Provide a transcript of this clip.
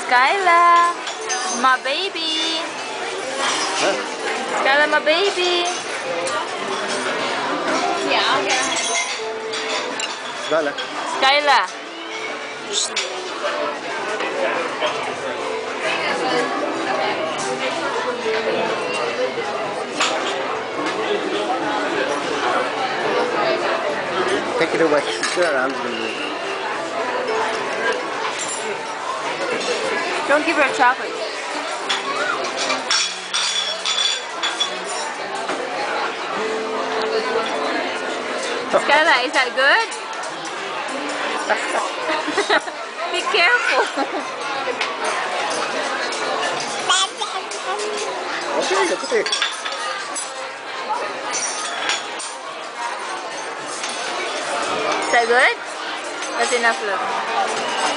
Skyla, my baby. Huh? Skyla, my baby. Yeah, I'll get it. Skyla. Skyla. Take it away. She's around. Don't give her chocolate. Skyla, is that good? Be careful. Okay, look at it. Is that good? That's enough, look.